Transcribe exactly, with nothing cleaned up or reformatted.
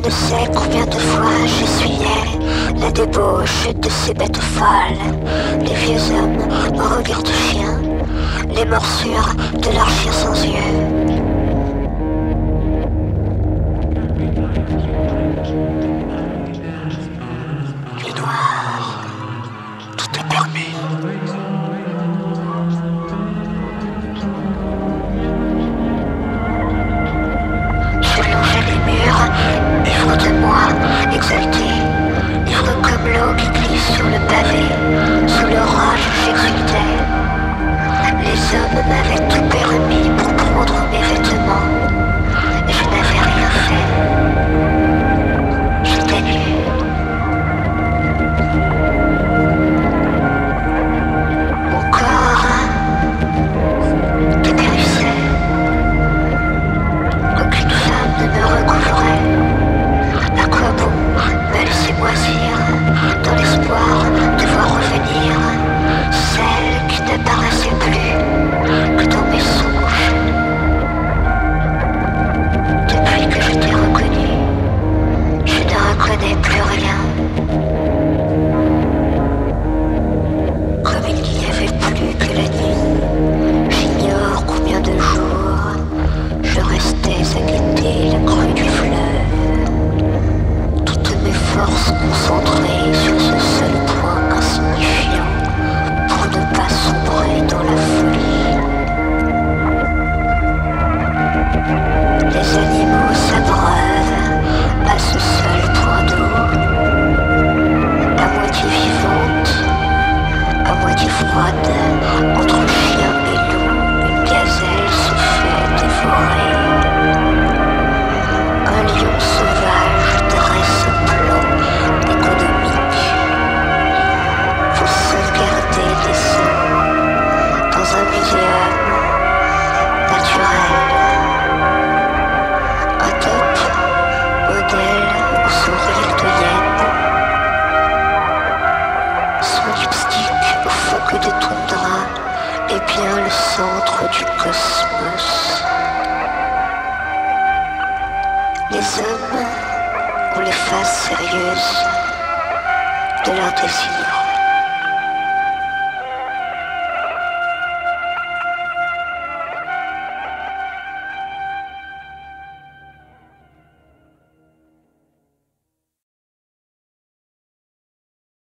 ne sais combien de fois j'essuyais la débauche de ces bêtes folles, les vieux hommes au regard de chien, les morsures de leurs chiens sans yeux. Les noirs, tout est permis. Ivre de moi, exalté, ivre comme l'eau qui glisse sur le pavé, sous l'orage j'exultais. Les hommes m'avaient tout permis pour prendre mes vêtements, et je n'avais rien fait. J'étais nu. Mon corps dépérissait. Aucune femme ne me recouvrait. À quoi bon me laisser moisir dans l'espoir de voir revenir celle qui n'apparaissait plus que dans mes songes. Depuis que je t'ai reconnu, je ne reconnais plus rien. Comme il n'y avait plus que la nuit, j'ignore combien de jours je restais à guetter la crue du fleuve. Mes forces concentrées sur ce seul point insignifiant pour ne pas sombrer dans la folie. Les animaux s'abreuvent à ce seul point d'eau, à moitié vivante, à moitié froide, entre chien et loup, une gazelle se fait dévorer. Un lion sauvage dresse un plan économique. Faut sauvegarder des os dans un muséum naturel. Un top, modèle au sourire de hyène. Son lipstick au phoque de toundra est bien le centre du cosmos. Les hommes ont les faces sérieuses de leurs désirs.